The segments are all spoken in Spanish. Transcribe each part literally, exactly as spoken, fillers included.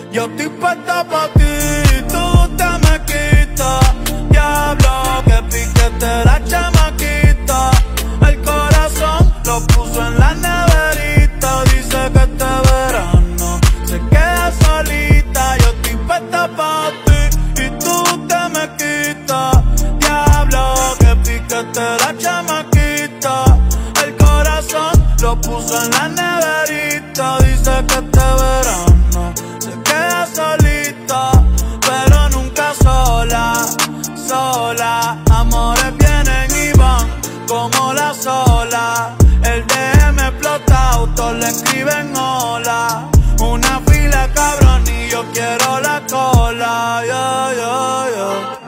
Yo estoy puesta pa' ti, tú te me quitas. Diablo, que piquete la chamaquita. El corazón lo puso en la neverita. Dice que este verano se queda solita. Yo estoy puesta pa' ti y tú te me quitas. Diablo, que piquete la chamaquita. El corazón lo puso en la neverita. Dice que este verano se queda solita, pero nunca sola, sola. Amores vienen y van como la sola. El D M explota, todos le escriben hola. Una fila cabrón y yo quiero la cola. Yeah, yeah, yeah.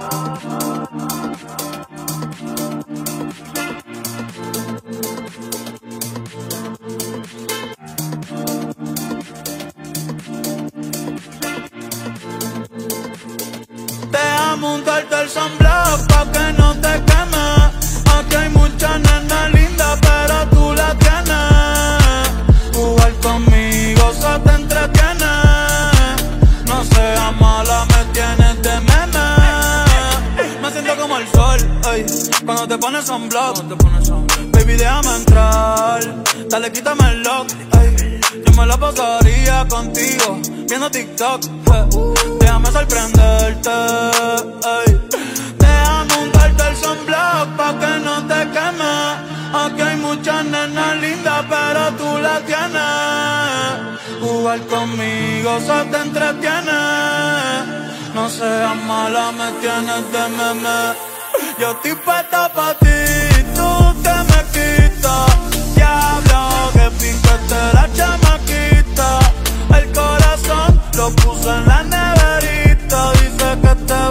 Montarte el sunblock pa' que no te quemes. Aquí hay muchas nenas lindas, pero tú la tienes. Jugar conmigo se te entretiene. No seas mala, me tienes de meme. Me siento como el sol, ey, cuando te pones sunblock. Baby, déjame entrar, dale, quítame el lock, ey. Yo me la pasaría contigo viendo TikTok, eh. Déjame sorprenderte, ey. Déjame untarte el sunblock pa' que no te quemes. Aquí hay muchas nenas lindas, pero tú la tienes. Jugar conmigo se te entretiene. No seas mala, me tienes de meme. Yo estoy puesta pa' ti, tú te me quitas. Diablo, que piquete la chamaquita. El corazón lo puso en la neverita. Dice que te